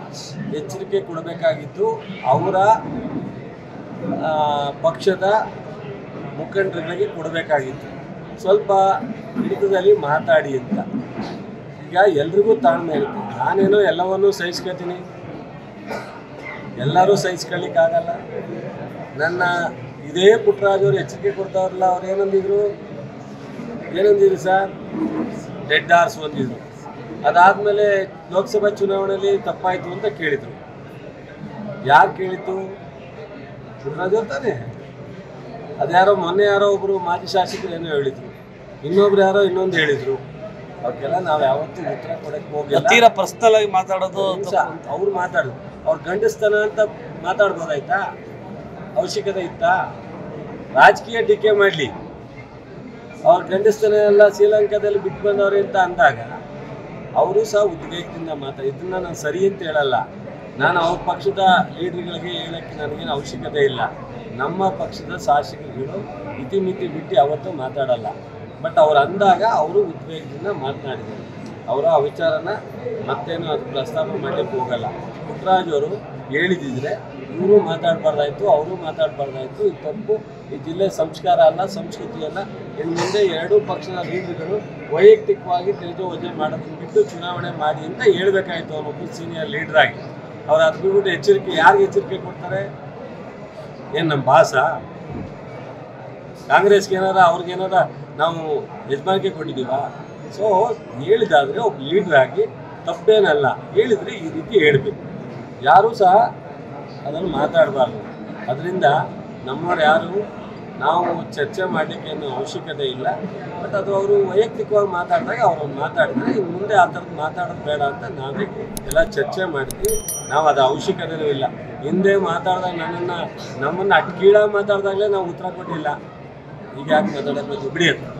ಎಚ್ಚರಿಕೆ ಕೊಡಬೇಕಾಗಿತ್ತು ಅವರ ಪಕ್ಷದ ಮುಖಂಡರುಗಳಿಗೆ ಕೊಡಬೇಕಾಗಿತ್ತು. ಸ್ವಲ್ಪ ಹಿಡಿತದಲ್ಲಿ ಮಾತಾಡಿ ಅಂತ. ಈಗ ಎಲ್ರಿಗೂ ತಾಳ್ಮೆ ಇರುತ್ತೆ. ನಾನೇನೋ ಎಲ್ಲವನ್ನೂ ಸಹಿಸ್ಕೊತೀನಿ, ಎಲ್ಲರೂ ಸಹಿಸ್ಕೊಳ್ಳಿಕ್ಕಾಗಲ್ಲ. ನನ್ನ ಇದೇ ಪುಟ್ಟರಾಜ್ ಅವರು ಎಚ್ಚರಿಕೆ ಕೊಡ್ತಾವ್ರಲ್ಲ, ಅವ್ರು ಏನಂದಿದ್ರು ಸರ್, ಡೆಡ್ ಹಾರ್ಸ್ ಒಂದಿದ್ರು. ಅದಾದಮೇಲೆ ಲೋಕಸಭಾ ಚುನಾವಣೆಯಲ್ಲಿ ತಪ್ಪಾಯಿತು ಅಂತ ಕೇಳಿದರು. ಯಾರು ಕೇಳಿತು? ಪುಟ್ಟರಾಜ್ ಅವ್ರು ತಾನೇ. ಅದ್ಯಾರೋ ಮೊನ್ನೆ ಯಾರೋ ಒಬ್ಬರು ಮಾಜಿ ಶಾಸಕರು ಏನೋ ಹೇಳಿದರು, ಇನ್ನೊಬ್ರು ಯಾರೋ ಇನ್ನೊಂದು ಹೇಳಿದರು. ಅವಕ್ಕೆಲ್ಲ ನಾವು ಯಾವತ್ತೂ ಉತ್ತರ ಕೊಡಕ್ಕೆ ಹೋಗಿಲ್ಲ. ತೀರಾ ಪರ್ಸನಲ್ ಆಗಿ ಮಾತಾಡೋದು ಅವ್ರು ಮಾತಾಡೋದು ಅವ್ರು ಗಂಡಸ್ತನ ಅಂತ ಮಾತಾಡ್ಬೋದಾಯ್ತಾ? ಅವಶ್ಯಕತೆ ಇತ್ತಾ? ರಾಜಕೀಯ ಟೀಕೆ ಮಾಡಲಿ, ಅವ್ರ ಗಂಡಸ್ತನ ಎಲ್ಲ ಶ್ರೀಲಂಕಾದಲ್ಲಿ ಬಿಟ್ಟು ಬಂದವ್ರೆ ಅಂತ ಅಂದಾಗ ಅವರು ಸಹ ಉದ್ವೇಗದಿಂದ ಇದನ್ನ ನಾನು ಸರಿ ಅಂತ ಹೇಳಲ್ಲ. ನಾನು ಅವ್ರ ಪಕ್ಷದ ಲೀಡರ್ಗಳಿಗೆ ಹೇಳೋಕ್ಕೆ ನನಗೇನು ಅವಶ್ಯಕತೆ ಇಲ್ಲ. ನಮ್ಮ ಪಕ್ಷದ ಶಾಸಕರುಗಳು ಇತಿಮಿತಿ ಬಿಟ್ಟು ಯಾವತ್ತೂ ಮಾತಾಡಲ್ಲ. ಬಟ್ ಅವ್ರು ಅಂದಾಗ ಅವರು ಉದ್ವೇಗದಿಂದ ಮಾತನಾಡಿದರು. ಅವರ ವಿಚಾರನ ಮತ್ತೇನು ಅದು ಪ್ರಸ್ತಾಪ ಮಾಡಲಿಕ್ಕೆ ಹೋಗಲ್ಲ. ಪುಟ್ಟರಾಜ್ ಅವರು ಹೇಳಿದಿದ್ರೆ ಇವರು ಮಾತಾಡಬಾರ್ದಾಯ್ತು, ಅವರು ಮಾತಾಡಬಾರ್ದಾಯ್ತು. ಇದು ತಪ್ಪು. ಈ ಜಿಲ್ಲೆ ಸಂಸ್ಕಾರ ಅಲ್ಲ, ಸಂಸ್ಕೃತಿ ಅಲ್ಲ. ಇನ್ನು ಮುಂದೆ ಎರಡೂ ಪಕ್ಷದ ಲೀಡರ್ಗಳು ವೈಯಕ್ತಿಕವಾಗಿ ತೇಜೋವಜೆ ಮಾಡೋದನ್ನು ಬಿಟ್ಟು ಚುನಾವಣೆ ಮಾಡಿ ಅಂತ ಹೇಳಬೇಕಾಯ್ತು. ಅವನೊಬ್ಬ ಸೀನಿಯರ್ ಲೀಡ್ರಾಗಿ ಅವ್ರು ಅದು ಬಿಟ್ಬಿಟ್ಟು ಎಚ್ಚರಿಕೆ ಯಾರಿಗೆ ಎಚ್ಚರಿಕೆ ಕೊಡ್ತಾರೆ? ಏನು ನಮ್ಮ ಬಾಸ? ಕಾಂಗ್ರೆಸ್ಗೆ ಅವ್ರಿಗೇನಾರ ನಾವು ಯಜಮಾನಿಕೆ ಕೊಟ್ಟಿದ್ದೀವ? ಸೊ ಹೇಳಿದಾದರೆ ಒಬ್ಬ ಲೀಡ್ರಾಗಿ ತಪ್ಪೇನಲ್ಲ, ಹೇಳಿದರೆ ಈ ರೀತಿ ಹೇಳಬೇಕು. ಯಾರೂ ಸಹ ಅದನ್ನು ಮಾತಾಡಬಾರ್ದು. ಅದರಿಂದ ನಮ್ಮವ್ರು ಯಾರು ನಾವು ಚರ್ಚೆ ಮಾಡಲಿಕ್ಕೆ ಏನೂ ಅವಶ್ಯಕತೆ ಇಲ್ಲ. ಬಟ್ ಅದು ಅವರು ವೈಯಕ್ತಿಕವಾಗಿ ಮಾತಾಡಿದಾಗ ಅವ್ರು ಮಾತಾಡಿದ್ರೆ ಇನ್ನು ಮುಂದೆ ಆ ಥರದ್ದು ಮಾತಾಡೋದು ಬೇಡ ಅಂತ ನಾವೇ ಎಲ್ಲ ಚರ್ಚೆ ಮಾಡಿದ್ವಿ. ನಾವು ಅದು ಅವಶ್ಯಕತೆಯೂ ಇಲ್ಲ. ಹಿಂದೆ ಮಾತಾಡಿದಾಗ ನಮ್ಮನ್ನು ಅಟ್ಕೀಳಾಗಿ ಮಾತಾಡಿದಾಗಲೇ ನಾವು ಉತ್ತರ ಕೊಟ್ಟಿಲ್ಲ. ಈಗ ಯಾಕೆ ಮಾತಾಡೋದು ಬಿಡಿ ಅಂತ.